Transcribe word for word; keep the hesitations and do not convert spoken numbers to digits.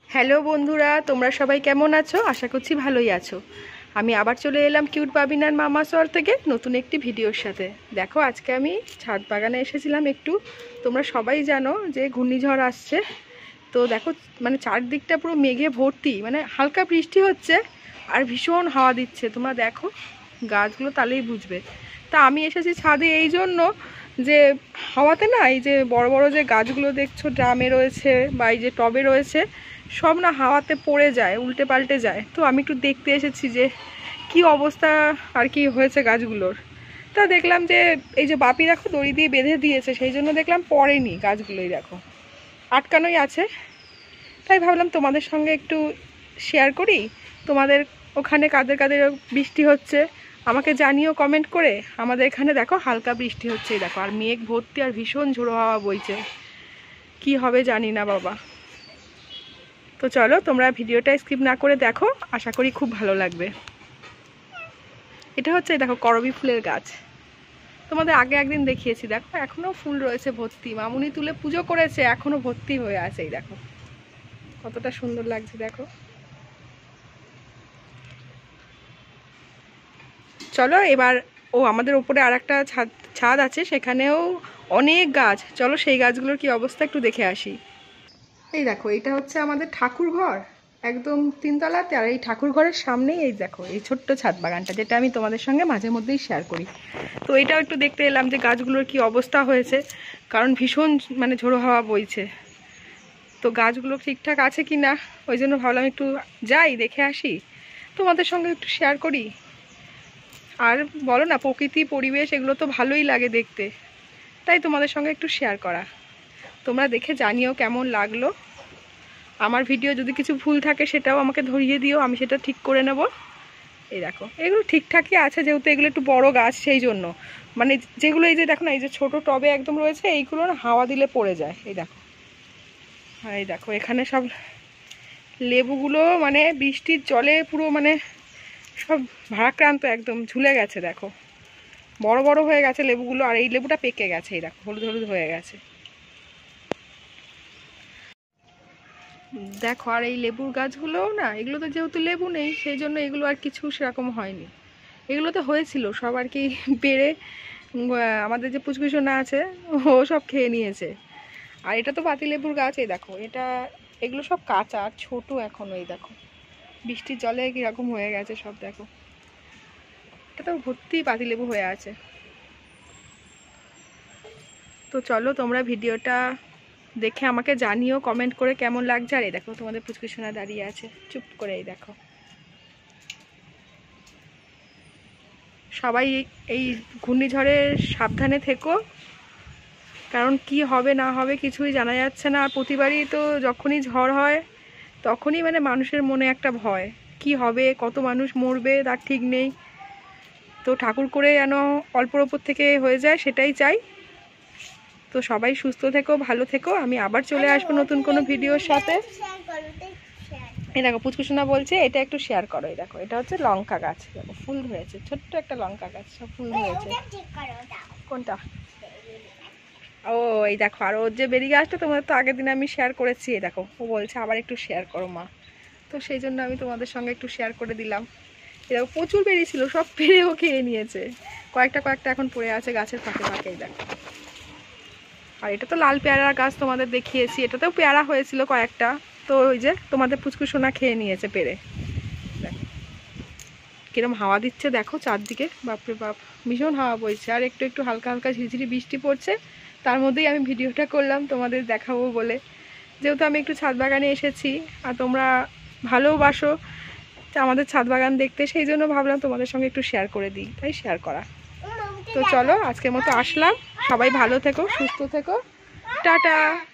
Hello বন্ধুরা, তোমরা সবাই কেমন আছো? আশা করছি ভালোই আছো। আমি আবার চলে এলাম কিউট বাবিনার মামা শহর থেকে নতুন একটি ভিডিওর সাথে। দেখো, আজকে আমি ছাদ বাগানে এসেছিলাম একটু। তোমরা সবাই জানো যে ঘূর্ণিঝড় আসছে, তো দেখো মানে চারদিকটা পুরো মেঘে ভর্তি, মানে হালকা বৃষ্টি হচ্ছে আর ভীষণ হাওয়া দিচ্ছে। তোমরা দেখো গাছগুলো, তাহলেই বুঝবে। তা আমি এসেছি ছাদে এই জন্য যে হাওয়াতে না, এই যে বড় বড় যে গাছগুলো দেখছো ড্রামে রয়েছে বা এই যে টবে রয়েছে, সব না হাওয়াতে পড়ে যায়, উল্টে পাল্টে যায়। তো আমি একটু দেখতে এসেছি যে কি অবস্থা আর কি হয়েছে গাছগুলোর। তা দেখলাম যে এই যে বাপি দেখো দড়ি দিয়ে বেঁধে দিয়েছে, সেই জন্য দেখলাম পড়েনি গাছগুলোই, দেখো আটকানোই আছে। তাই ভাবলাম তোমাদের সঙ্গে একটু শেয়ার করি। তোমাদের ওখানে কাদের কাদের বৃষ্টি হচ্ছে আমাকে জানিও কমেন্ট করে। আমাদের এখানে দেখো হালকা বৃষ্টি হচ্ছে, দেখো, আর মেঘ ভর্তি আর ভীষণ ঝোড়ো হাওয়া বইছে। কি হবে জানি না বাবা। তো চলো তোমরা ভিডিওটা স্কিপ না করে দেখো, আশা করি খুব ভালো লাগবে। এটা হচ্ছে দেখো করবী ফুলের গাছ, তোমাদের আগে একদিন দেখিয়েছি। দেখো এখনো ফুল রয়েছে ভর্তি, মামুনি তুলে পুজো করেছে, এখনো ভর্তি হয়ে আছে। এই দেখো কতটা সুন্দর লাগছে দেখো। চলো এবার, ও আমাদের উপরে আর একটা ছাদ ছাদ আছে, সেখানেও অনেক গাছ। চলো সেই গাছগুলোর কি অবস্থা একটু দেখে আসি। এই দেখো, এটা হচ্ছে আমাদের ঠাকুর ঘর, একদম তিনতলাতে। আর এই ঠাকুর ঘরের সামনেই এই দেখো এই ছোট্ট ছাদ বাগানটা, যেটা আমি তোমাদের সঙ্গে মাঝে মধ্যেই শেয়ার করি। তো এটাও একটু দেখতে এলাম যে গাছগুলোর কি অবস্থা হয়েছে, কারণ ভীষণ মানে ঝোড়ো হাওয়া বইছে। তো গাছগুলো ঠিকঠাক আছে কি না, ওই জন্য ভাবলাম একটু যাই দেখে আসি, তোমাদের সঙ্গে একটু শেয়ার করি। আর বলো না, প্রকৃতি পরিবেশ এগুলো তো ভালোই লাগে দেখতে, তাই তোমাদের সঙ্গে একটু শেয়ার করা। তোমরা দেখে জানিও কেমন লাগলো। আমার ভিডিও যদি কিছু ভুল থাকে সেটাও আমাকে ধরিয়ে দিও, আমি সেটা ঠিক করে নেব। এই দেখো এগুলো ঠিকঠাকই আছে, যেহেতু এগুলো একটু বড় গাছ, সেই জন্য। মানে যেগুলো এই যে দেখো না, এই যে ছোট টবে একদম রয়েছে, এইগুলো না হাওয়া দিলে পড়ে যায়। এই দেখো, আর এই দেখো এখানে সব লেবুগুলো মানে বৃষ্টির জলে পুরো মানে সব ভারাক্রান্ত, একদম ঝুলে গেছে। দেখো বড় বড় হয়ে গেছে লেবুগুলো, আর এই লেবুটা পেকে গেছে। এই দেখো হলুদ হলুদ হয়ে গেছে দেখো। আর এই লেবুর গাছগুলোও না, এগুলো তো যেহেতু লেবু নেই, সেই জন্য এগুলো আর কিছু সেরকম হয়নি। এগুলো তো হয়েছিল সব আর কি পেড়ে, আমাদের যে পুচকুচোনা আছে ও সব খেয়ে নিয়েছে। আর এটা তো পাতি লেবুর গাছ। এই দেখো এটা, এগুলো সব কাঁচা আর ছোটো এখনো। এই দেখো বৃষ্টির জলে কীরকম হয়ে গেছে সব, দেখো এটা তো ভর্তি পাতি লেবু হয়ে আছে। তো চলো তোমরা ভিডিওটা দেখে আমাকে জানিও কমেন্ট করে কেমন লাগছে। আর এই দেখো তোমাদের পুচকুচোনা দাঁড়িয়ে আছে চুপ করে। এই দেখো সবাই এই ঘূর্ণিঝড়ে সাবধানে থেকো, কারণ কি হবে না হবে কিছুই জানা যাচ্ছে না। আর প্রতিবারই তো যখনই ঝড় হয় তখনই মানে মানুষের মনে একটা ভয়, কি হবে, কত মানুষ মরবে তার ঠিক নেই। তো ঠাকুর করে যেন অল্পর ওপর থেকে হয়ে যায়, সেটাই চাই। তো সবাই সুস্থ থেকো, ভালো থেকো। আমি আবার চলে আসবো নতুন কোনো ভিডিওর সাথে। এই দেখো পুচকুসোনা বলছে এটা একটু শেয়ার করো। এই দেখো এটা হচ্ছে লঙ্কা গাছ, দেখো ফুল ধরেছে, ছোট্ট একটা লঙ্কা গাছ, সব ফুল ধরেছে। কোনটা? ও এই দেখো, আর ওর যে বেরি গাছটা তোমাদের তো আগের দিন আমি শেয়ার করেছি। এই দেখো ও বলছে আবার একটু শেয়ার করো মা, তো সেই জন্য আমি তোমাদের সঙ্গে একটু শেয়ার করে দিলাম। এই দেখো প্রচুর বেরি ছিল, সব পেরেও খেয়ে নিয়েছে। কয়েকটা কয়েকটা এখন পড়ে আছে গাছের ফাঁকে ফাঁকে। এই দেখো, আর এটা তো লাল পেয়ারা গাছ, তোমাদের দেখিয়েছি, এটাতেও পেয়ারা হয়েছিল কয়েকটা। তো ওই যে তোমাদের পুচকুসোনা খেয়ে নিয়েছে পেরে। দেখো কিরম হাওয়া দিচ্ছে দেখো চারদিকে, বাপরে বাপ ভীষণ হাওয়া বইছে। আর একটু একটু হালকা হালকা ঝিরঝিরি বৃষ্টি পড়ছে, তার মধ্যেই আমি ভিডিওটা করলাম তোমাদের দেখাবো বলে। যেহেতু আমি একটু ছাদ বাগানে এসেছি আর তোমরা ভালোবাসো আমাদের ছাদ বাগান দেখতে, সেই জন্য ভাবলাম তোমাদের সঙ্গে একটু শেয়ার করে দিই, তাই শেয়ার করা। তো চলো আজকের মতো আসলাম, সবাই ভালো থেকো, সুস্থ থেকো, টাটা।